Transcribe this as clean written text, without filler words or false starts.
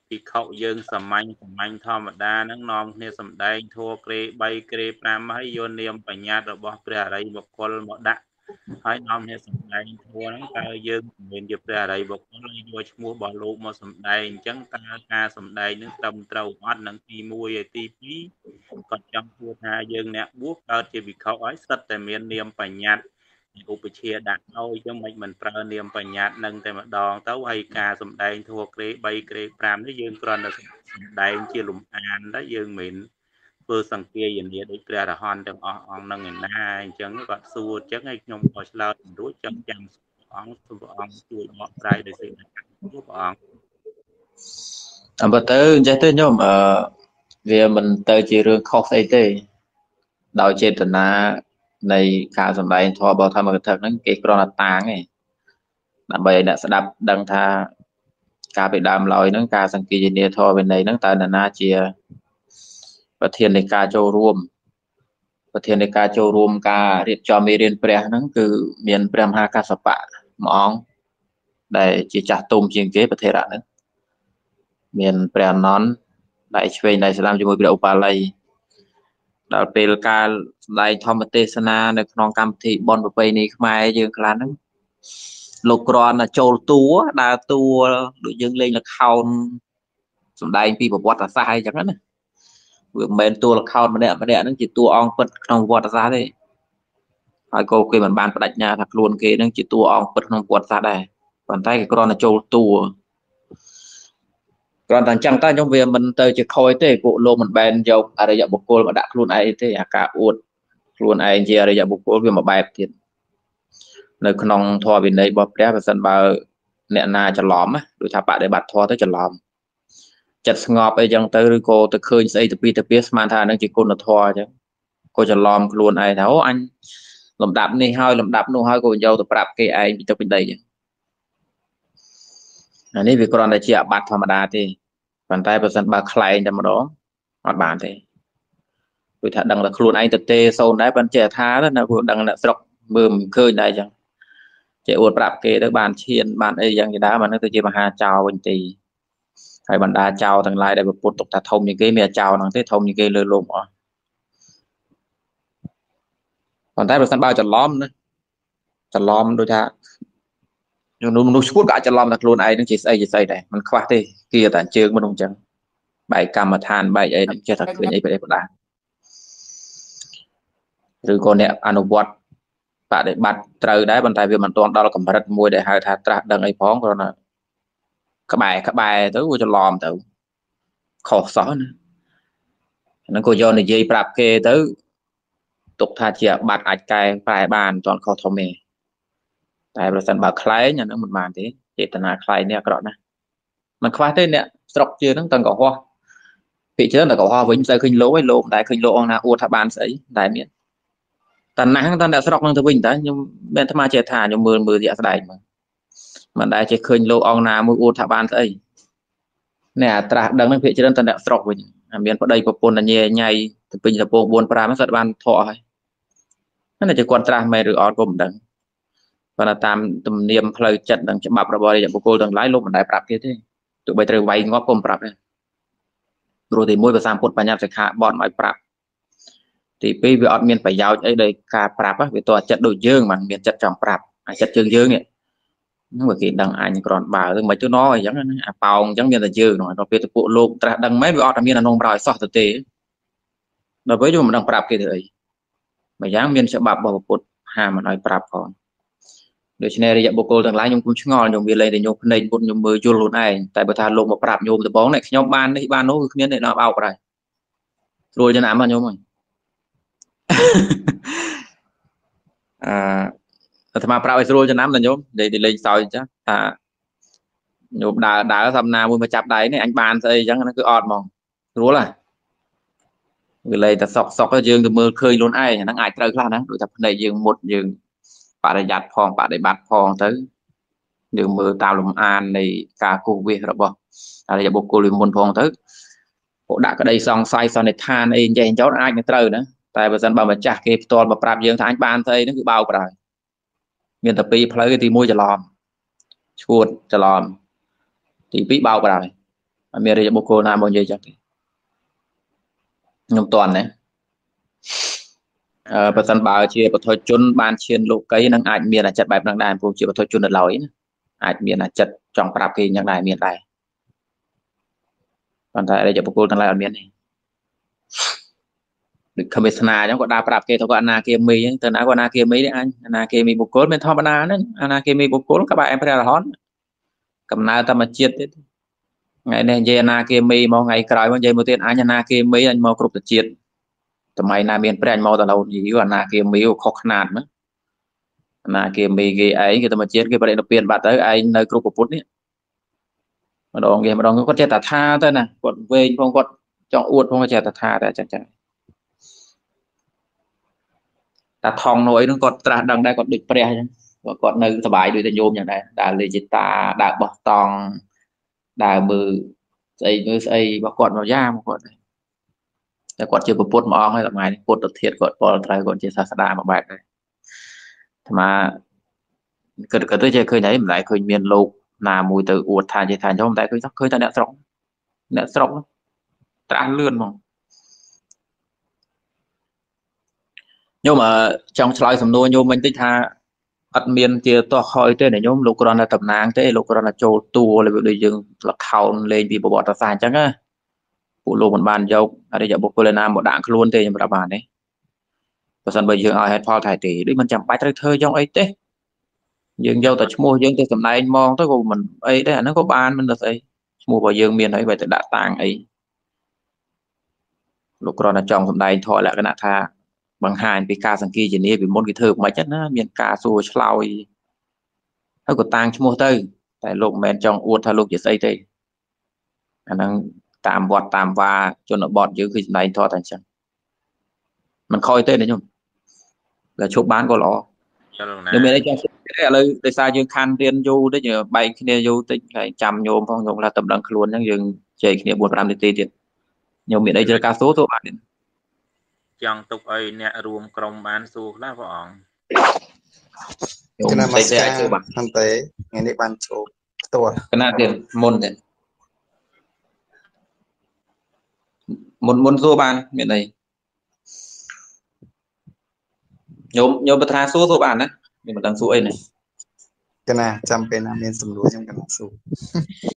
ពីខុយើងសាមញ្ញធម្មតាហ្នឹងនាំគ្នាសំដែងធัวក្រេ3ក្រេ5ហើយយកនាមបញ្ញត្តិរបស់ព្រះអរិយបុគ្គលមកដាក់ហើយនាំគ្នាសំដែងធัวហ្នឹងតើយើងមានជាព្រះអរិយបុគ្គលហើយយកឈ្មោះរបស់លោកមកសំដែងអញ្ចឹងតើការសំដែងហ្នឹងត្រឹមត្រូវអត់នឹងទី1ហើយទី2គាត់ចង់សួរថាយើងអ្នកបួសកើតជាភិក្ខុហើយសិតតែមាននាមបញ្ញត្តិឧបជាដាក់ឲ្យចឹងមិនប្រើនាមបញ្ញត្តិនឹងតែម្ដងទៅហើយការសំដែងធัวក្រេ3ក្រេ5នេះយើងគ្រាន់តែសំដែងជាលំអានដែរយើងមិនធ្វើសង្គាយនាដូចព្រះរហន្តទាំងអស់អង្គនឹងឯណាអញ្ចឹងគាត់សួរអញ្ចឹងហើយខ្ញុំក៏ឆ្លើយរួចចង់ចាំព្រះអង្គព្រះអង្គជួយបកស្រាយដោយសេចក្តីព្រះអង្គអំបើទៅអញ្ចឹងទៅញោមវាមិនទៅជារឿងខុសស្អីទេដោយចេតនានៃការសម្ដែងធម៌របស់ធម្មកថាហ្នឹងគេគ្រាន់តែតាងឯងដើម្បីឲ្យអ្នកស្ដាប់ដឹងថាការពីដើមឡើយហ្នឹងការសង្កេតនាធម៌វិន័យហ្នឹងតើនរណាជាប្រធាននៃការចូលរួមការរៀបចំមេរៀនព្រះហ្នឹងគឺមានព្រះមហាកស្សបៈមួយអង្គដែលជាចាស់ទុំជាងគេប្រធេរៈហ្នឹងមានព្រះអនន្តដៃឆ្វេងដៃស្ដាំជាមួយព្រះឧបាលីដល់ពេលការសម្ដែងធម្មទេសនានៅក្នុងកម្មវិធីបុណ្យប្រពៃណីខ្មែរយើងខ្លះហ្នឹងលោកគ្រាន់តែចូលតួដើរតួដូចយើងលេងល្ខោនសម្ដែងពីប្រវត្តិសាស្ត្រអីចឹងណាវាមិនមែនតួល្ខោនម្នាក់ហ្នឹងជាតួអង្គពិតក្នុងប្រវត្តិសាស្ត្រទេហើយក៏គេមិនបានបដិញ្ញាថាខ្លួនគេហ្នឹងជាតួអង្គពិតក្នុងប្រវត្តិសាស្ត្រដែរប៉ុន្តែគេគ្រាន់តែចូលតួគ្រាន់តែអញ្ចឹងតើខ្ញុំវាមិនទៅជាខ້ອຍទេពួកលោកមិនបែនយកអរិយបុគ្គលមកដាក់ខ្លួនឯងទេអាការអួតខ្លួនឯងជាអរិយបុគ្គលវាមួយបែបទៀតនៅក្នុងធម៌វិន័យរបស់ព្រះបើសិនបើអ្នកណាច្រឡំដូចថាបដិបត្តិធម៌ទៅច្រឡំចិត្តស្ងប់អីចឹងទៅឬក៏ទៅឃើញស្អីទៅពីស្មានថានឹងជាគុណធម៌អញ្ចឹងក៏ច្រឡំខ្លួនឯងថាអូអញលំដាប់នេះហើយលំដាប់នោះហើយក៏យកទៅប្រាប់គេឯងពីទឹកពីដីចឹងអានេះវាគ្រាន់តែជាអបត្តិធម្មតាទេប៉ុន្តែបើសិនបើខ្លែងតែម្ដងអត់បានទេដូចថាដឹងតែខ្លួនឯងទៅទេសូនដែរប៉ុន្តែចេះថាណាព្រោះដឹងអ្នកស្រុកមើលមិនឃើញដែរចឹងចេះអួតប្រាប់គេទៅបានឈានបានអីយ៉ាងជាដើមអានោះទៅជាមហាចៅវិញទីហើយបណ្ដាចៅទាំងឡាយដែលពុទ្ធទុកថាធំជាងគេមានចៅហ្នឹងទេធំជាងគេលើលោកអស់ប៉ុន្តែបើសិនបើច្រឡំណាច្រឡំដូចថាមនុស្សឈួតក៏អាចច្រឡំថាខ្លួនឯងនឹងជាស្អីដែរมันខ្វះទេគេតែជើងមនុស្សអញ្ចឹងបែកកម្មដ្ឋានបែកអីនឹងចេះតែឃើញអីប្រដាឬក៏អ្នកអនុវត្តបដិបត្តិត្រូវដែរប៉ុន្តែវាមិនទាន់ដល់កម្រិតមួយដែលហៅថាត្រាស់ដឹងអីផងគ្រាន់តែក្បែរទៅវាច្រឡំទៅខុសសោះណាហ្នឹងក៏យកនិយាយប្រាប់គេទៅទុកថាជាបាត់អាចកែប្រែបានមិនទាន់ខុសធំទេតែប្រសិនបើខ្លែងអាហ្នឹងមិនបានទេចេតនាខ្លែងនេះអាក្រក់ណាស់មិនខ្វះទេអ្នកស្រុកជឿហ្នឹងតឹងកុហកពីច្រើនតែកុហកវិញមិនសូវឃើញលោកឯងលោកមិនដែលឃើញលោកអង្គណាអួតថាបានស្អីតែមានតែណាស់តអ្នកស្រុកហ្នឹងទៅវិញតើខ្ញុំមានអាត្មាចេះថាខ្ញុំមើលរយៈស្ដែងមកមិនដែលចេះឃើញលោកអង្គណាមួយអួតថាបានស្អីអ្នកអាត្រាស់ដឹងហ្នឹងភាគច្រើនតអ្នកស្រុកវិញមានប្តីប្រពន្ធញ៉ៃញ៉ៃទៅពេញតពង4 5ហ្នឹងសិតបានធေါ်ហើយนั่นតែគាត់ត្រាស់មែនឬអត់ក៏មិនដឹងប៉ុន្តែតាមទំនៀមផ្លូវចិត្តនិងច្បាប់របស់រាជបុគ្គលទាំងឡាយលោកមិនដែលប្រាប់គេទេទោះបីត្រូវវាយងាប់ក៏មិនប្រាប់ដែរព្រោះទី1ភាសាពុទ្ធបញ្ញត្តិសិក្ខាបទឲ្យប្រាប់ទី2វាអត់មានប្រយោជន៍អីដោយការប្រាប់វាតើចិត្តដូចយើងមិនមានចិត្តចង់ប្រាប់អាចិត្តយើងនេះហ្នឹងវាគេដឹងអញគ្រាន់បើទៅមិនទៅណអញ្ចឹងណាអាប៉ោងអញ្ចឹងមានតែយើងដល់ពេលទៅពួកលោកត្រាស់ដឹងមែនវាអត់តែមានអានងប្រោយសោះទៅទេដល់ពេលយើងមិនដឹងប្រាប់គេទៅអីម្យ៉ាងមានច្បាប់របស់ពុទ្ធហាមមិនឲ្យប្រាប់ផងដូច្នេះរាជបុគ្គលទាំងឡាយខ្ញុំគុំឆ្ងល់ខ្ញុំវាលេងតែញោមភ្នែកពុទ្ធខ្ញុំមើលយល់ខ្លួនឯងតែបើថាលោកមកប្រាប់ញោមដំបងនេះខ្ញុំបាននេះបាននោះគឺគ្មានអ្នកណាបោកប្រហែលស្រួលចំណាំមកញោមហ្នឹងអាត្មាប្រាប់ឲ្យស្រួលចំណាំដល់ញោមនិយាយទៅលេងសើចចាថាញោមដើរសំណាមួយមកចាប់ដៃនេះអញបានស្អីអញ្ចឹងហ្នឹងគឺអត់ហ្មងស្រួលហ่ะវាលេងតែសុកយើងទៅមើលឃើញខ្លួនឯងអាហ្នឹងអាចត្រូវខ្លះណាដូចថាភ្នែកយើងមុតយើងបរិយ័តផងបដិបត្តិផងទៅយើងមើលតាមលំអាននៃការគូសវាសរបស់អរិយបុគ្គលមុនផងទៅពួកដាក់ក្តីសង្ស័យសន្និដ្ឋានអីចេះចោតអាចនឹងត្រូវណាតែបើសិនបើម្ចាស់គេផ្ទាល់មកប្រាប់យើងថាអញបានស្អីហ្នឹងគឺបោកប្រហើយមានតែពីរផ្លូវទី1ច្រឡំឈួតច្រឡំទី2បោកប្រហើយមានរាជបុគ្គលណាមកនិយាយចឹងទេខ្ញុំតន់ណាបើសិនបើជាបទជនបានឈានលោកីនឹងអាចមានអាចិតបែបហ្នឹងដែរព្រោះជាបទជននៅឡើយណាអាចមានអាចិតចង់ប្រាប់គេយ៉ាងដែរមានដែរប៉ុន្តែរាជបុគ្គលទាំងឡាយអត់មានទេដូចខមេស្នាអញ្ចឹងគាត់ដើរប្រាប់គេថាគាត់អនាគាមីអញ្ចឹងទៅណាគាត់អនាគាមីនេះអញអនាគាមីបុគ្គលមានធម្មតាហ្នឹងអនាគាមីបុគ្គលក្បែរព្រះរហន្តកំណើធម្មជាតិទេថ្ងៃនេះនិយាយអនាគាមីមកថ្ងៃក្រោយមកនិយាយមកទៀតអញអនាគាមីអញមកគ្រប់ជាតិសម័យណាមានព្រះអញមកដល់ឡូវយូរអនាគាមីខុសខ្នាតហ្នឹងអនាគាមីគេឯងគេធម្មជាតិគេបរិនិព្វានបាត់ទៅឯងនៅគ្រប់ពុទ្ធនេះម្ដងគាត់ចេះតែថាទៅណាគាត់វែងផងគាត់ចង់អួតផងចេះតែថាតែចឹងតែថងនោះអីហ្នឹងគាត់ត្រាស់ដឹងដែរគាត់ដូចព្រះអញ្ចឹងគាត់នៅសុបាយដូចតែញោមយ៉ាងដែរដើរលេងជិតាដើរបោះតង់ដើរមើលស្អីរបស់គាត់មកយ៉ាមកគាត់តែគាត់ជាពុទ្ធមួយអង្គហើយថ្ងៃនេះពុទ្ធធាតុគាត់ពលត្រូវគាត់ជាសាស្តាមួយបែបដែរអាត្មាគិតទៅចេះឃើញហើយមិនដែលឃើញមានលោកណាមួយទៅអួតថាចេះថាខ្ញុំតែឃើញតែអ្នកស្រុកត្រាស់លឿនហ្មងញោមចង់ឆ្លើយសំណួរញោមវិញតិចថាអត់មានជាតោះខ້ອຍទេណាញោមលោកគ្រាន់តែតំណាងទេលោកគ្រាន់តែចូលតួដូចយើងលខោនលេងពីប្រវត្តិសាស្ត្រអញ្ចឹងណាពួកលោកមិនបានយកអរិយបុគ្គលណាមកដាក់ខ្លួនទេខ្ញុំប្រាប់បានទេបើសិនបើយើងឲ្យហេតុផលថែទេដូចមិនចាំបាច់ត្រូវធ្វើយ៉ាងអីទេយើងយកតែឈ្មោះយើងទៅសម្ដែងមកទៅក៏មិនអីដែរអាហ្នឹងក៏បានមិនស្អីឈ្មោះរបស់យើងមានហើយបើទៅដាក់តាំងអីលោកគ្រាន់តែចង់សម្ដែងធម៌លក្ខណៈថាបង្ហាញពីការសង្កេតជំនាញពីមុនគេធ្វើមិនហ្នឹងណាមានការសួរឆ្លើយហើយក៏តាំងឈ្មោះទៅតែលោកមិនមែនចង់អួតថាលោកជាស្អីទេអាហ្នឹងតាមវត្តតាមវាជនបទយើងគឺសម្ដែងធម៌តែអញ្ចឹងមិនខ້ອຍទេណាញោមតែជប់បានក៏ល្អខ្ញុំមានអីចង់ឥឡូវដោយសារយើងខាន់រៀនយូរតិចបែកគ្នាយូរតិចហើយចាំញោមផងញោមថាតំណឹងខ្លួនអញ្ចឹងយើងជែកគ្នា 4-5 នាទីទៀតញោមមានអីត្រូវការសួរទៅបានចង់ទុកឲ្យអ្នករួមក្រុមបានសួរខ្លះព្រះអង្គគណៈមកស្ការហ្នឹងទេថ្ងៃនេះបានចូលផ្ទាល់គណៈទៀតមុនទេមុនសួរបានមានអីញោមបត្រាសួរបានណាមានមិនដឹងសួរអីណាគណៈចាំពេលណាមានសំណួរខ្ញុំគណៈសួរ